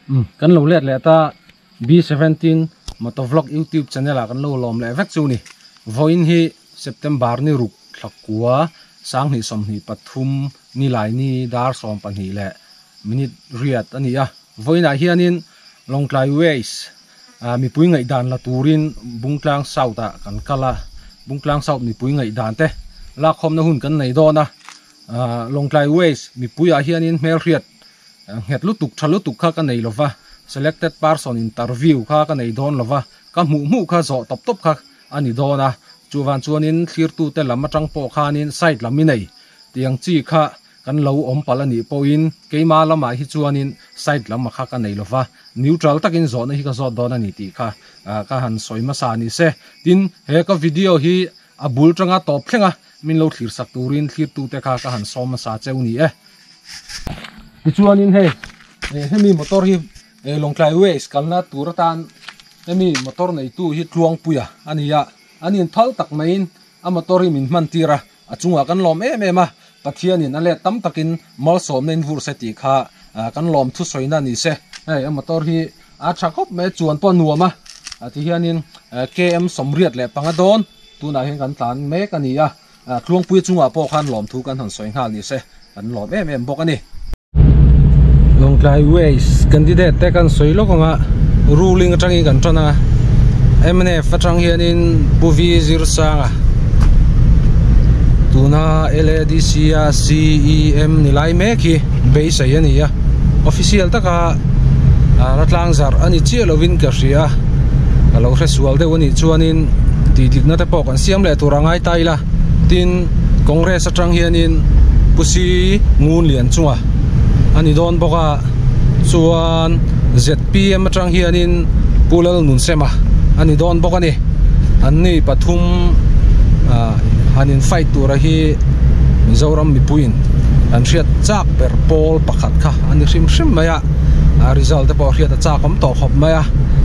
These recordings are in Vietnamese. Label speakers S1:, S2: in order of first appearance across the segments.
S1: kan lo let le ta B17 motovlog YouTube channel kan lo lom le vek chu ni voin hi September ni ruk thlakua sang ni som ni pathum ni lai ni dar som pan hi le minute riat ania voina hianin longklai ways mi pui ngai dan la turin bungtlang sauta kan kala bungtlang saut mi pui ngai dan te la khom na hun kan nei do na longklai ways mi pui a hianin mel riat het lutuk thalutuk kha kan nei lova selected person interview kha kan nei don lova ka mu kha zo top top kha ani do na chuwan chuanin thlir tu te lama tang po khanin side lami nei tiang chi kha kan lo om palani poin keima lama hi chuanin side lama kha kan nei lova neutral takin zo na hi ka zo don ani ti kha ka han soima sa ni se tin he ka video hi abul tanga top thlenga min lo thlir sak turin thlir tu te kha ka han soma sa cheuni e chuanin he hemi motor hi longklai ways kalna turatan hemi motor nei tu hi tluang puya ania anin thal tak main a motor hi min man tira achunga kan lom ma pathianin ale tam takin mal som nen vur se ti kha kan lom thu soina ni se a motor hi a thakop me chuan po nuama ati hianin KM somriat le pangadon tuna hen kan tlan me kania tluang pui chunga po khan lom thu kan han soi ngal ni se kan lom bok ani longklai ways candidate te kan soi lokonga ruling atangi kan tana MNF atang hianin puvi zirsanga tuna LADC CEM nilai meki base ayania official taka ratlang zar ani chialovin ka ria alo resual de woni chuanin titikna te pok an siam le turangai taila tin congress atang hianin pusi ngun lian chunga ani don boka chuan ZPM atang hianin pulal nun sema ani don bokani anni pathum hanin fight tura hi mizoram mipuin an riat chak per pol pakhat kha ani rim maya result po riat chak om to khop maya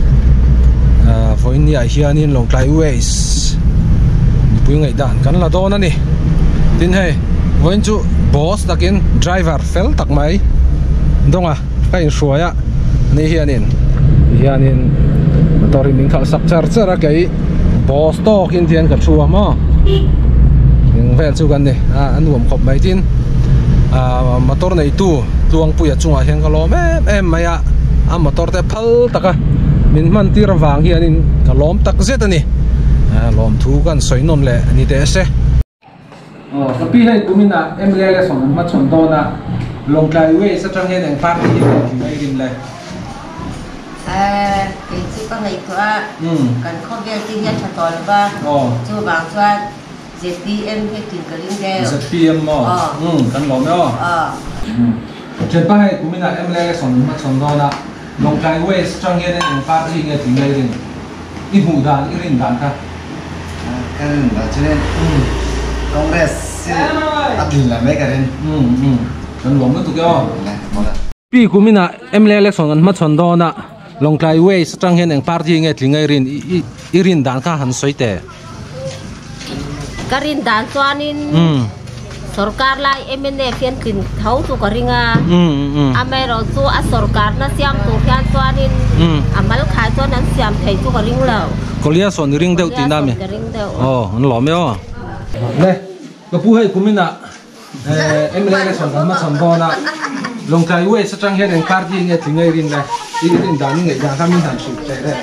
S1: voinia hianin longklai ways mipui ngai dan kan la don ani tin he voin chu boss takin driver fel tak mai donga kai suaya ni hianin motori min khal sak char kai boss to kin tian ka thua ma ning vel chu kan ni anuam khop mai tin motor nei tu tuang puya chunga hian ka lom em maya a motor te phal taka min man tir wang hianin ka lom tak zet ani lom thu kan soinom le ani te se ka pi hai kumina MLL son ma chon do na longklai we sa chang hen ang party hi mai rin le
S2: cái chữ con này của cần không biết tiếng Nhật thật rồi ba chú bảo cho ZPM cái tiếng cái linh đeo
S1: ZPM mà cần lỏng đó trên ba hay cũng mình là em lấy son mà son đó là longklai we sa chang hen ang party nghe tiếng này rin ít mù đàn ít rin đàn cả
S3: cái là cho nên Congress áp dụng là mấy cái này
S1: cần lỏng nó tụi kia pi của mình là em lấy election mà son đó na longklai ways atang hen ang party nge tlingai rin irin dan kha han soite
S2: karin dan chuanin sarkar lai MNF fian kin thau chu karinga amero chu a sarkar na siam tu fian chuanin amal khai chuan an siam thei chu karing lo
S1: kolia son ring deu ti na me an lo me le ka pu hai kumina MLL son ma son do na longklai ways atang hen ang party nge tlingai rin le irin dan ngai dan kha min han su te le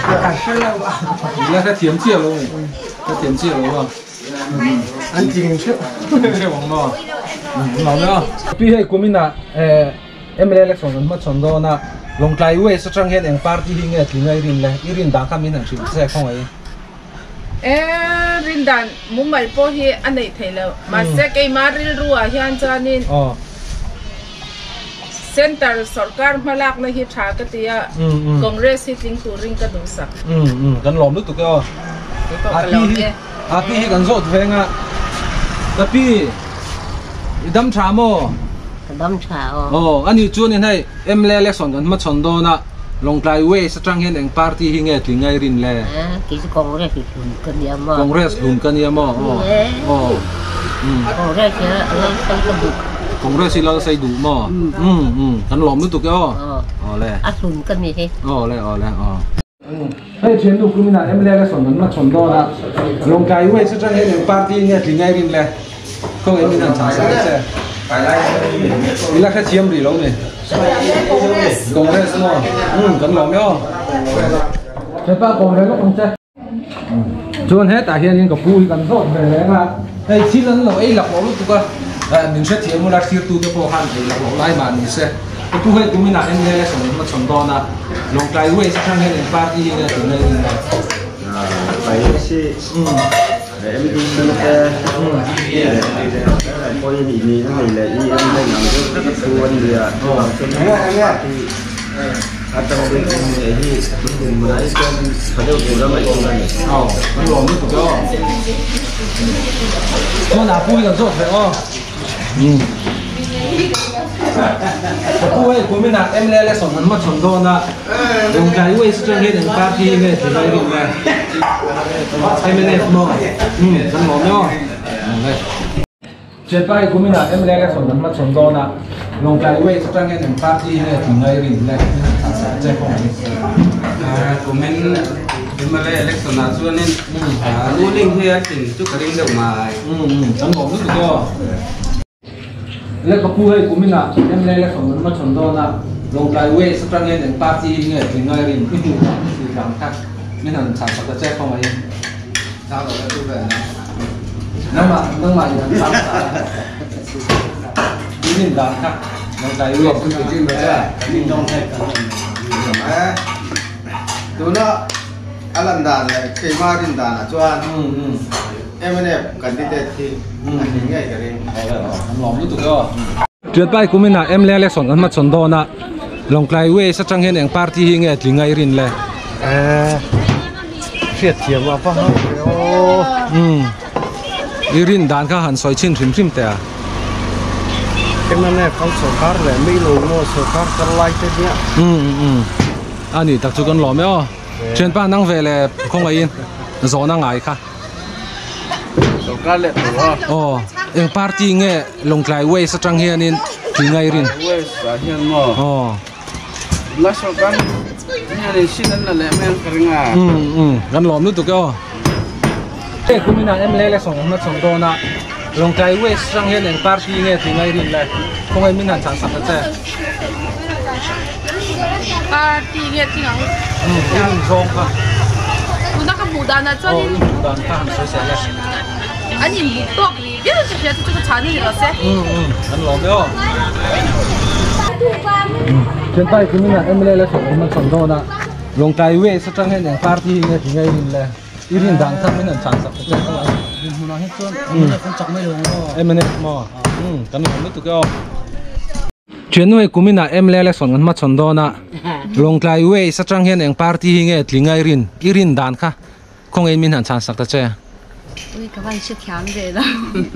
S1: ka tiam chia lo ka tiam chia lo anh chỉnh chưa chưa bằng mò mò nữa pi hay của mình là MLL election mất chọn đó na longklai ways sa trang hiện ang party hi nghe thì ngay rin le irin dan kha min han su te không ấy
S4: rin dan mu mal po hi anei thelo ma se ke maril ruwa hian chanin center sarkar malak na hi tha ka tia congress hi ting tu ring ka dong sak
S1: kan lom lu tu ka pi hi kan zot venga tapi idam tha mo
S2: đâm chả
S1: ani chuan in hai MLL election kan ma chon do na longklai ways sa trang hen ang party hi nge thi ngai rin le
S2: cái congress thì cần gì mà
S1: congress lun kan ya mo
S2: congress cái
S1: Congress sila say du mo. Kan lom nu tu kyo. Le.
S2: Asun kan ni he.
S1: Le. Hey, chen du kumina MLA la son ma chon do na. Long kai wei sa chang he party nge tlingai rin le. Không ai min han cha sa se. Ila kha chiam ri lo ne. Congress mo. Kan lom yo. Che pa Congress lo không che. Chuan hết tại hiện có pui cần rốt về đấy mà đây chỉ lần lâu ấy lọc lỗ lúc cơ mình sẽ thiếu một là siêu tu cái bộ hành thì lọc lỗ lại mà mình sẽ cái pui hết cũng mình là em nghe xong mà chọn đó là lòng trái quay sẽ sang hiện party này từ đây
S3: phải chứ em đi xem cái coi gì này nó là đi em đây làm rất là xuân rồi à atau mungkin ini menaik kan pada program itu kan
S1: มันลงนี่ถูกจ้ะตัวหน้าปุ้ยกันสดเลยปุ้ยกูไม่หนักMLAเลยส่งมันมาชนโดนนะลงใจเว้ยซึ่งเห็นปาร์ตี้เนี่ยถึงไหนดีไหมใช้ไม่ได้มั้งฉันมองเนาะเจ็ดไปกูไม่หนักMLAเลยส่งมันมาชนโดนนะลงใจเว้ยซึ่งเห็นปาร์ตี้เนี่ยถึงไหนดีไหมเจ้าของ
S5: กูไม่เป็นมาเลยเล็กสนาส่วนนี้รู้ลิงเฮียสิ่งจุกกระดิ่งดอกไม้
S1: ฉันบอกนี่ก็แล้วก็พูดให้กูไม่หนักMLAเลยส่งมันมาชนโดนนะลงใจเว้ยซึ่งเห็นปาร์ตี้เนี่ยถึงไหนดีคือหลังทักไม่นานฉันจะแจ้งเข้ามาเองเช้าเราจะดูแบบนั่งมาอย่างนั้นนี่หลังทักลงใจเว้ยซึ่งจริงๆไม่ใช่นี่ต้องใช้กัน
S3: ตัวน่ะอะไรด่านเลยเคยมาดินด่านจวนMNF กันที่เด็ดที่ยังไงกันเอง
S1: หลอมรู้ตัวก็เจ็ดไปกูไม่น่าMLAเลยส่งกันมาชนโดนนะลงใจเว้ยสักจังเห็นอย่างปาร์ตี้ยังไงถึงไงรินเลย
S3: เสียเทียมว่าพ่อโ
S1: อ้รินด่านข้าหันซอยชิ้นริมแต่
S3: เป็นนั่นแหละเขาสุขาเลยไม่รู้ว่าสุขาจะไล่เสีย
S1: อันนี้ตักจุกันหล่อไหมอ๋อเชิญป้านั่งเวลคงไงยินโซนั่งไงค่ะ
S3: สุขาเลย
S1: อ๋อเอ็งปาร์ตี้เงี้ยลงใจเว้ยสักจังเฮียนี่ถึงไงริน
S3: เว้ยสาเฮียนมั้งอ๋อแล้วสุขาเนี่ยในชิ้นนั้นแหละแม่งกระงา
S1: กันหล่อนู้ตัวก็เอ้คุณมีนาMLAเลยส่งมาส่งโดนะลงใจเว้ยสักจังเฮียเอ็งปาร์ตี้เงี้ยถึงไงรินเลยคงไงมีนาฉันสักแต่
S4: party nghe tiếng
S1: Anh rong ha.
S4: Tôi đã có牡丹啊，这里。
S1: 牡丹它很水仙嘞。
S4: 啊，你牡丹里边是些这个产品了噻。
S1: 很老的哦。现在佢哋MLA咧，同我哋到啦，用大位實際係人 party 嘅點解咧？呢啲蛋撻俾人產生嘅啫。冇人去做，咁執咩用咯？MLA 嘛，咁我哋都叫。全位國民啊，MLA 咧，從我哋從到啦，用大位實際係人 party 嘅點解呢啲蛋撻，講嘅俾人產生嘅啫。
S2: Ui, các bạn chưa khám về đâu.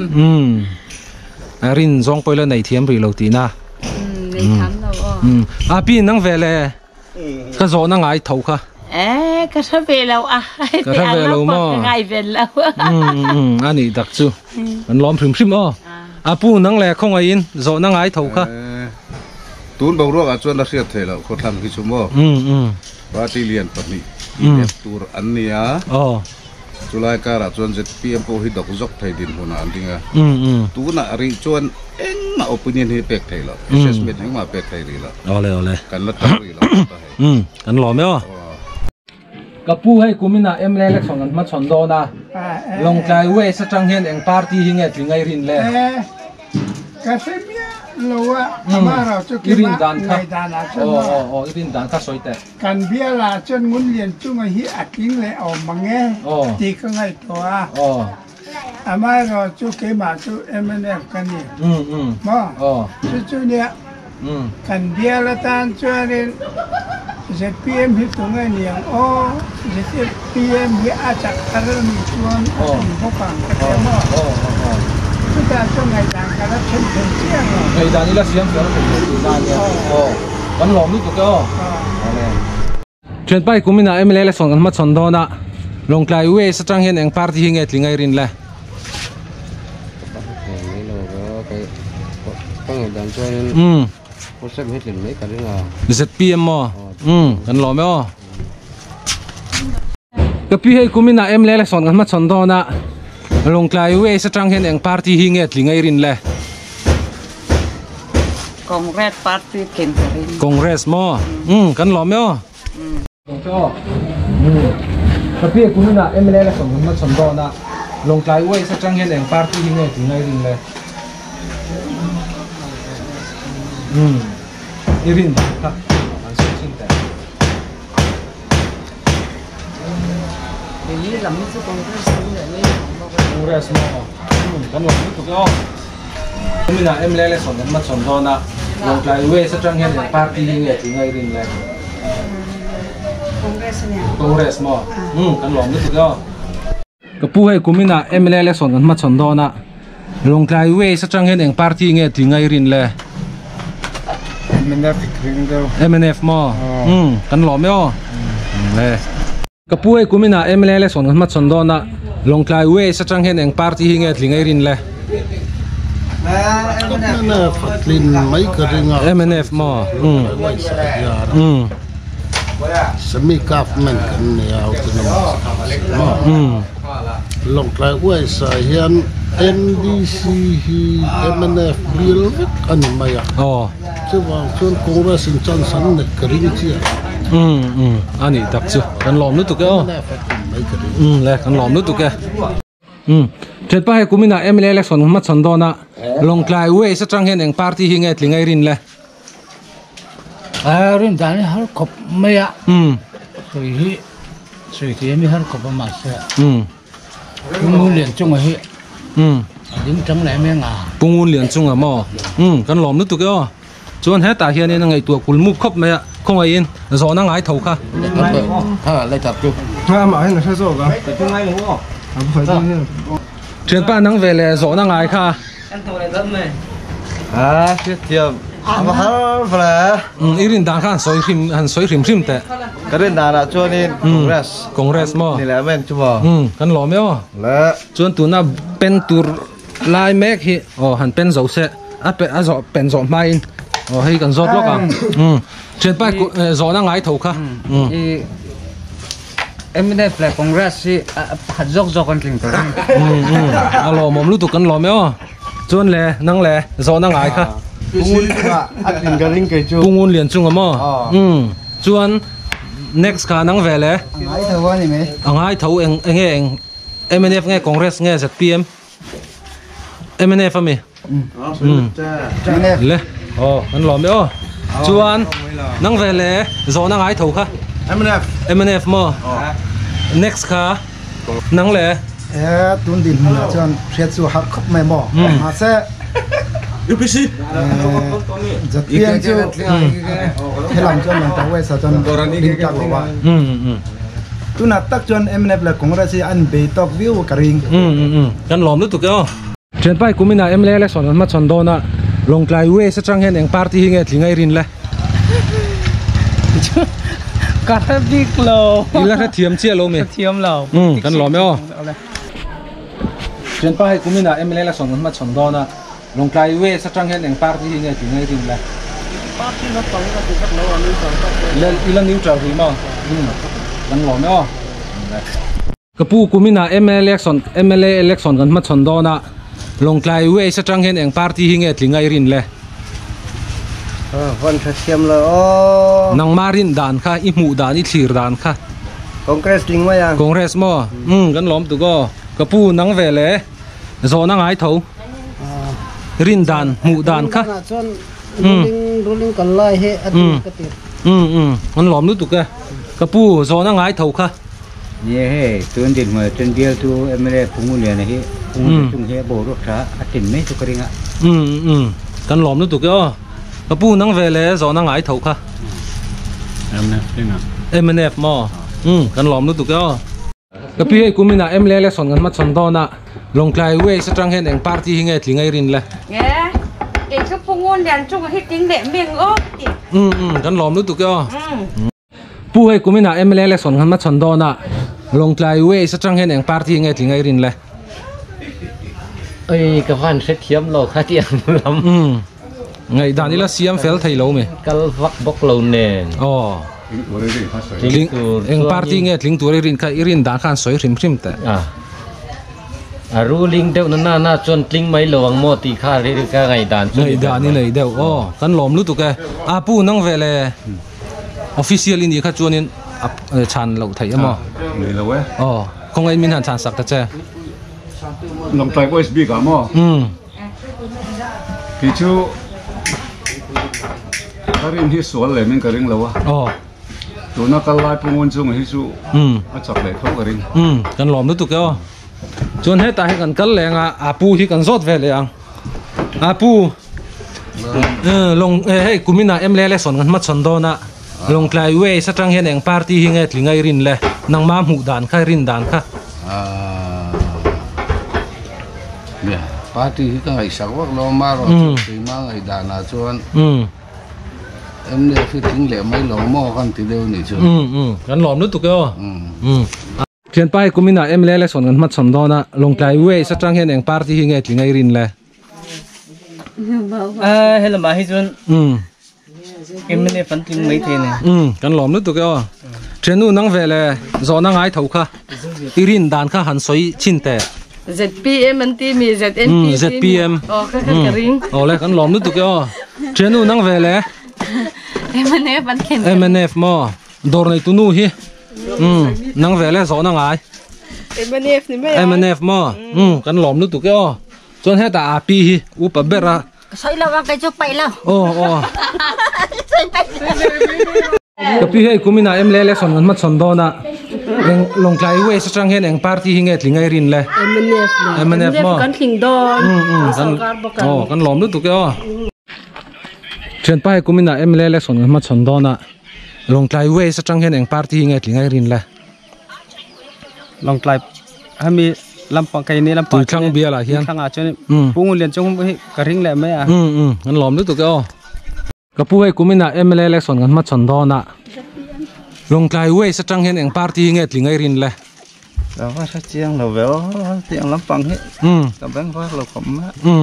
S1: Rin zong poi la nei thiam ri lo ti na.
S2: Nei khám đâu.
S1: A pi nang ve le. Ka zo na ngai thau kha.
S2: Ka sa ve lo a.
S1: Ka sa ve lo mo.
S2: Ngai ve lo.
S1: Ani dak chu. An lom phrim phrim o. A pu nang le khong ai in zo na ngai thau kha.
S3: Tun bau ro a chuan la riat the lo kho tham ki chu mo. Ba ti lian pa ni. Tur an nia. Julai kara chuan ZPM po hi dok zok thai din huna andinga tu na ri chuan eng ma opinion hi pek thai lo assessment eng ma pek thai ri lo
S1: ole
S3: kan la tar ri lo
S1: kan lo me o kapu hai kumina MLA le chong an ma chon do na long kai we sa chang hian eng party hi nge tlingai rin le
S6: ka se mia lo a amara chu ki
S1: irin dan kha irin dan kha soite
S6: kan bia la chen ngun lien chu ma hi aking le o mange ti ka ngai to a amara chu ke ma chu MNF kan ni mo chu ne kan bia la tan chu ren ZPM hi tu ngai ni o ZPM hi a chak karan ni chuan mo pang ka mo kita cho ngày đàn cả nó chân chân chiang rồi
S1: ngày đàn đi là xiêm cho nó phải thời gian nha vẫn lòm lúc cơ chuyện bay của mình là MLA là xong mất xong đó nè long lại uế sẽ trang hiện anh party hiện ngày thì ngày rin lại
S5: cái đàn cho nên có xem hết tiền mấy cái đấy là
S1: ZPM mà cần lo mấy cái pi hay cũng na em lẽ là son cái mắt son đó na long clay we sẽ trang hiện anh party hi nghe thì ngay rin lẽ
S7: Congress party kén
S1: Congress mà cần lo mấy cái pi cũng na em lẽ là son cái mắt son đó na long clay we sẽ trang hiện anh party hi nghe thì ngay rin lẽ irin ta anh sẽ xin thế
S7: ini làm cái Congress này
S1: Congress mà kan lo tu ko mình là em lẽ son cái mắt son đó na long clay we sẽ trang hiện anh party hi nghe thì ngay rin lẽ Congress mà kan lo tu ko cái pu hay cũng na em lẽ son cái mắt son đó na long clay we sẽ trang hiện anh party nghe thì ngay rin lẽ MNF mà kan lo mấy lẽ cái pu ấy cũng mình là em lẽ son cái mắt son đó na long clay we sẽ trang hiện anh party hi nghe thì ngay rin lẽ MNF mà
S8: semi government kan ya autonomous long clay we sa hian NDC hi MNF bill kan maya chứ vào chuan Congress in Johnson ne kering chi
S1: ani tak chu kan lom nu tu ke le kan lom nu tu ke chet pa he kumina MLA election ma chon do na long clay we sa trang hen eng party hi nge tlingai rin le
S9: rin dan har khop maya sui hi mi har khop ma sa mu lian chung hi ding chang le me nga
S1: pungun lian chung ma kan lom nu tu ke chuan he ta hian in ngai tu kul mu khop maya không ai in zo na ngai thau kha
S5: lại tập trung
S3: mà hay là sao rồi cả
S5: tập ngay đúng không
S3: không phải
S1: chuyện ba nang về le zo na ngai kha
S5: anh thổi lại dâm này chết tiệm mà hắn phải
S1: irin dan khan soi rim te
S5: cái đến đà là cho nên
S1: Congress mà
S5: này là bên chung mà
S1: kan lo meo
S5: là
S1: chuan tu na pen tur lai mek hi han pen zo se a pe a zo pen zo mai in hei kan zot lo ka chuyện ba zo na ngai thau kha
S9: MNF là Congress hi hạt dốc con tình tới
S1: alo mom lu tu kan lo meo chuan le nang le zo na ngai kha pungun lian chung ma chuan next kha nang ve le angai thau eng MNF nge Congress nge ZPM MNF ami le kan lo meo chuan nang ve le zo na ngai thau kha MNF mo next kha nang le
S10: tun din na chuan riat chu har khop mai mo ha se UPC ZPM chu helam chuan lang tawe sa chuan din ka ko wa tuna tak chuan MNF la Congress an be tok view karing
S1: kan lom lu tu ke chen pai kumina MLA election ma chon do na long clay we sa chang hen eng party hi nge tlingai rin le
S9: cả big low
S1: ila kha thiam chia lo me
S9: thiam low
S1: kan lo me chen pai kumina MLA election ma chon do na long clay we sa chang hen eng party hi nge tlingai rin le
S9: party nó tổng là từ các lâu rồi
S1: le ila neutral ri ma kan lo me kapu kumina MLA election kan ma chon do na long clay we sa chang hen eng party hi nge tlingai rin le
S5: vẫn phải xem là
S1: nang marin dan kha i mu dan i thlir dan kha
S5: Congress linh mai à
S1: Congress mo kan lom tu go kapu nang ve le zo na ngai tho rin dan mu dan kha
S9: ruling kan lai he ati ka tir
S1: kan lom nu tu ka kapu zo na ngai tho kha
S11: ye he tuan din ma ten bial tu MLA pungun le na he chung he bo ro tha atin me tu karinga
S1: kan lom nu tu ka kapu nang ve le zo na ngai tho kha MNF mo kan lom nu tu ka kapi kumina MLA election kan ma chon do na long clay we sa trang hen eng party hi nge tlingai rin le
S7: nghe cái pungun dan chung hi ting le meng o
S1: kan lom nu tu ka pu he kumina MLA election kan ma chon do na long clay we sa trang hen eng party nge tlingai rin le
S9: ơi cái van sẽ thiếm lâu khá tiền lắm
S1: ngày đàn đi là xiêm phèl thầy lâu mày
S9: cái vắt bóc lâu nè
S1: anh party nghe tiếng tuổi rin cái rin đàn khan soi rim rim ta
S9: ruling đâu nó na chọn tiếng mấy lâu ang mo ti kha đi cái ngày đàn
S1: đi này đâu căn lom lu tu cái apu nang về là official in đi khá chuan in chan lâu thầy em
S3: người lâu ấy
S1: không ai min hàn chan sắc ta che
S3: lòng tay OSB cả mà thì chú cái rin hi sual lại mình cái rin lâu tụi nó cái lại pungun chung hi chú chọc lại không cái rin
S1: căn lom lu tu cái chuan hết ta kan kal lenga apu hi kan zot ve leang apu long hey kumina emle son kan mat son dona long klai we satang hen eng party hi nge tlingai rin le nang ma mu dan kha rin dan kha
S8: nè party hi ka ngai sak wak lo ma ro ti ma ngai dan na chuan em ne fi ting le mai lo mo kan ti deu ni chu
S1: kan lom nu tu ke Thian pai kumina emle son kan mat som dona long klai we satang hen eng party hi nge tlingai rin le
S12: hello ma hi chun em ne fan ting mấy thế này
S1: kan lom nu tu ke trenu nang ve le zo na ngai thau kha irin dan kha han soi chin te
S7: ZPM anh ti mi ZNP
S1: ZPM
S7: cái ring
S1: le kan lom nu tu ke trenu nang ve le
S7: MNF anh khen
S1: MNF mo dor nei tu nu hi nang ve le zo na ngai
S7: MNF ni me
S1: MNF mo kan lom nu tu ke chon he ta api hi u pa bera
S2: soi la cái chỗ bay la
S1: kapi he kumina emle son kan mat son dona long klai we satang hen eng party hi nge tlingai rin le MNF mo
S7: kan thing don
S1: kan lom nu tu ke chen pai kumina emle son kan mat son dona long klai we satang hen eng party hi nge tlingai rin le
S12: long klai hami lampang kai ni lampang
S1: thang bia la hian
S12: thang a chen pungun lian chung ka ring le me a
S1: kan lom nu tu ke kapu he kumina emle son kan mat son dona long klai we satang hen eng party hi nge tlingai rin le
S12: đó sa chiang lo véo tiang lampang he ka bang va lo khom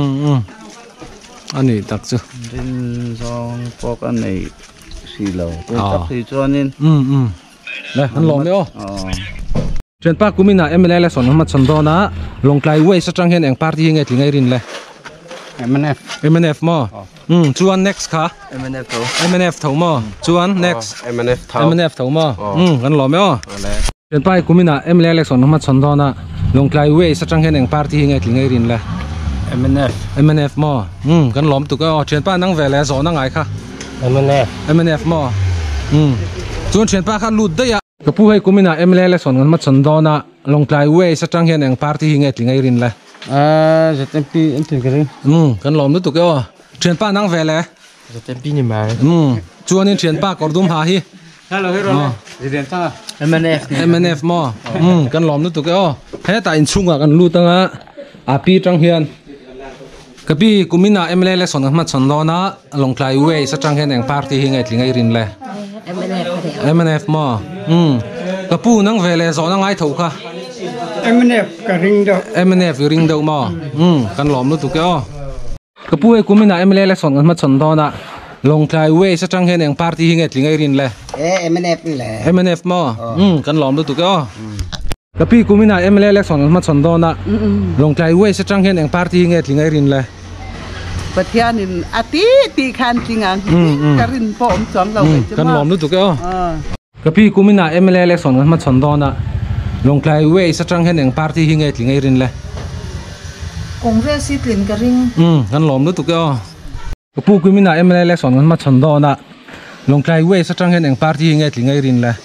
S1: ani tak chu
S12: din zong pok an nei si lo ko tak si chuanin
S1: le kan lom le chen pa kumina emle son mat son dona long klai we satang hen eng party hi nge tlingai rin le MNF mo chuan next kha MNF tho mo chuan next MNF tho mo kan lo me chen pai kumina emle son mat son dona long klai we satang hen eng party hi nge tlingai rin le MNF mo kan lom tu ka chen pa nang ve le zo na ngai kha MNF mo chuan chen pa kha lut da ya kapu he kumina emle son mat son dona long klai we satang hen eng party hi nge tlingai rin le
S12: ZMP anh tin cái ring
S1: kan lom nu tu ke chen pa nang ve le
S12: ZMP ni ma
S1: chuan in chen pa kordum ha hi
S12: hello resident ta
S1: MNF mo kan lom nu tu ke he ta in chunga kan lu tanga api tang hian kapi kumina emle son mat son dona long klai we satang hen eng party hi nge tlingai rin le MNF mo kapu nang ve le zo na ngai thau kha
S6: MNF ka ring do
S1: MNF ring do mo kan lom nu tu ke kapu e kumina emle son mat son dona long klai we satang hen eng party hi nge tlingai rin le MNF mo kan lom nu tu ke kapi kumina emle son mat son dona long klai we satang hen eng party hi nge tlingai rin le
S13: Pathian in ti khan tingang karin po om chom lo
S1: kan lom nu tu ke kapi kumina emle son mat son dona long klai we satang hen eng party hi nge tlingai rin le
S7: Congress si tlin ka ring
S1: kan lom nu tu ke kapu kumina emle son mat son dona long klai we satang hen eng party hi nge tlingai rin le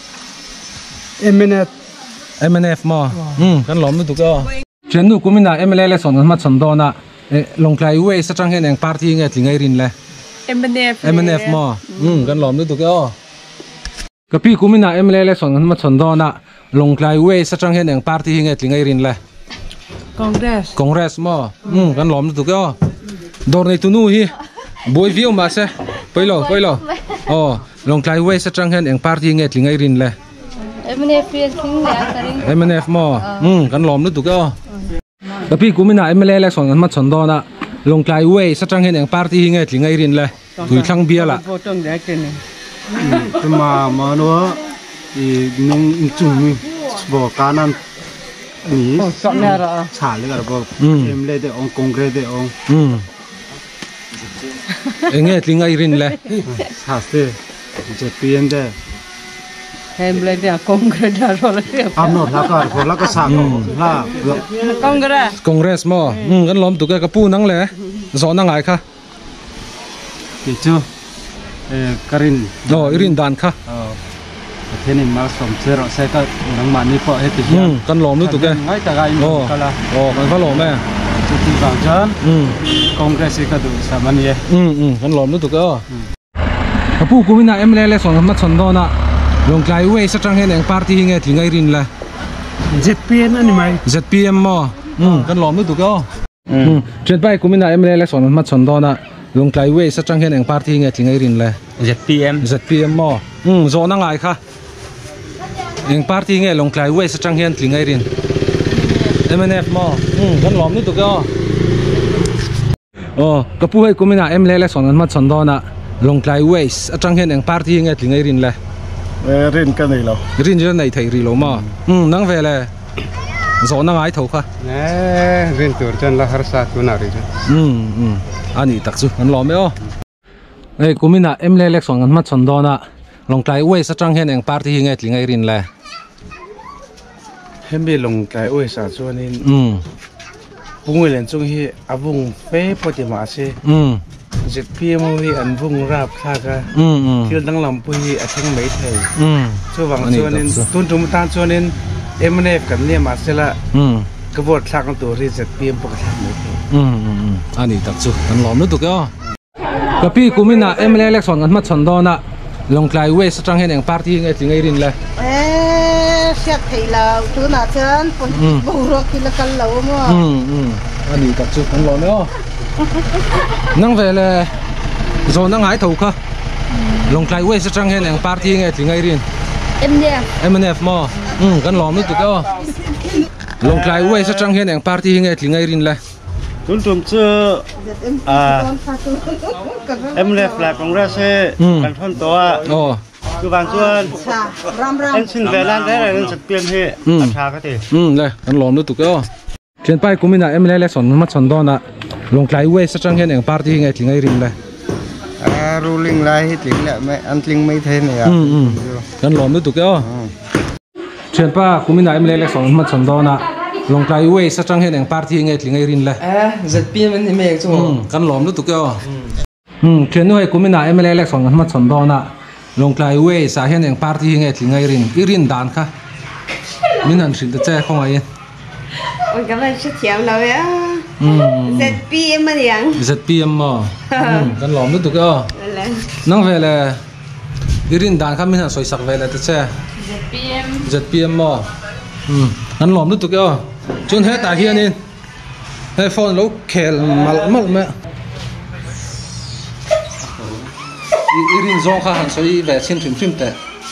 S1: MNF mo kan lom nu tu ke chen nu kumina emle son mat son dona long klai we satang hen eng party hi nge tlingai rin le MNF mo kan lom nu tu ke kapi kumina emle son mat son dona long klai we satang hen eng party hi nge tlingai rin le Congress mo kan lom tu ke dor nei tu nu hi boy view ma se poilo long klai we satang hen eng party nge tlingai rin le MNF mo kan lom nu tu ke tapi kumina MLA election kan mat chondo na longlai way sa tang hen eng party hi nge tlingai rin le tui thlang bia la
S10: mà nó thì nông chung bỏ cá nan ní xả lên cả bỏ em lên để ông congress để ông
S1: nghe tlingai rin le
S10: xả thếจะเปลี่ยนได้
S7: em lên để congress rồi
S10: nó là cái sang là
S1: congress mo kan lom tu ka pu nang le zo na ngai kha
S10: thì chưa Karin
S1: irin dan kha
S10: thế này mà sống chơi rồi sẽ có nắng màn đi phở hết thì
S1: kan lom nu tu ke
S10: ngay cả gai kala
S1: kan fa lom me
S10: thì vàng chân congress ka du samani
S1: kan lom nu tu ke apu kumina MLA song mat chondo na longlai way sa tang hen eng party hi nge tlingai rin la
S10: ZPM ani mai
S1: ZPM mo kan lom nu tu ke chen pai kumina MLA song mat chondo na longlai way sa tang hen eng party hi nge tlingai rin la ZPM mo zo na ngai kha eng party nge longlai way sa tang hen tlingai rin MNF mo kan lom nu tu ke kapu hai kumina MLA song mat chondo na longlai way sa tang hen eng party hi nge tlingai rin la
S10: rin cái này lo
S1: rin cho này thầy ri lo mà nang về là gió nang ai thầu kha
S5: nè rin tur chân là har sa tu nào ri
S1: ani tak chu an lo me o ei kumina MLA election an mat chon do na longlai way sa tang hen eng party hi nge tlingai rin la
S12: hem bi longlai way sa chuanin pungoi len chung hi avung fe poti ma se ZPM hi an vung rap kha ka thil dang lam pui a thing mai thei chu wang chuanin tun tum tan chuanin MNF kan ne ma sela ka vote thak an tu ri ZPM pok thak mai thei
S1: ani tak chu an lom nu tu ka kapi kumina MLA election an mat chon do na longlai way sa tang hen eng party nge tlingai rin la
S13: siat thei la tu na chan pon bo ro ki la kal lo mo
S1: ani tak chu an lom me o nang về là rồi nang ai thầu kha longlai way sa tang hen eng party nge tlingai rin MNF mo kan lom nu tu ka longlai way sa tang hen eng party nge tlingai rin la
S12: tun tum chu MLF la congress kan thon to cứ vàng chuan anh xin về lan đấy là anh sực tiền hệ thà cái gì
S1: đây anh lom nu tu ka chen pai kumina MLA election mat chon do na longlai way sa tang hen eng party nge tlingai rin la
S12: ruling lai hi tling la mai an tling mai thế này
S1: kan lom nu tu ka chen pa kumina MLA election mat chon do na longlai way sa tang hen eng party nge tlingai rin la
S14: ZPM ni me chu
S1: kan lom nu tu ka chen nu hai kumina MLA election mat chon do na longlai way sa hen eng party nge tlingai rin irin dan kha min han rin ta che khong ai
S7: ôi cảm ơn rất nhiều lời á ZPM mà điang
S1: ZPM mo kan lom nu tu ka nang ve la irin dan kha min han soi sak ve la ta che ZPM mo kan lom nu tu ka chun he ta hian in he phone lo khel mal me irin zong kha han soi ve chin trim te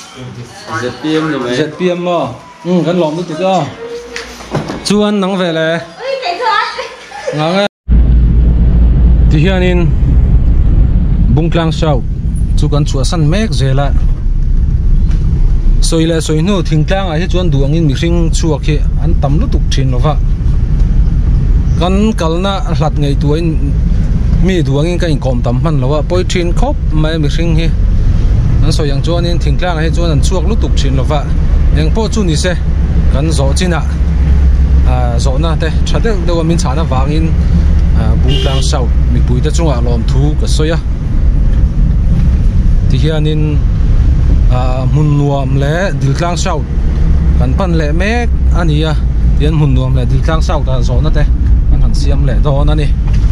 S1: ZPM mo kan lom nu tu ka chuan nang ve la ngang ti hianin bungtlang sau chu kan chu san mek zela soile soinu thingtlang a hi chuan duangin mi hring chuak hi an tam lu tuk thin lova kan kalna hlat ngei tuin mi duangin kan kom tam man lova poi thin khop mai mi hring hi an so yang chuanin thingtlang a hi chuan an chuak lu tuk thin lova eng po chu ni se kan zo china zo na te thade do min chana wangin bungtlang sau mi puita chunga lom thu ka soya ti hianin mun nuam le diltlang sau kan pan le mek ania tian mun nuam le diltlang sau ta zo na te kan han siam le do na ni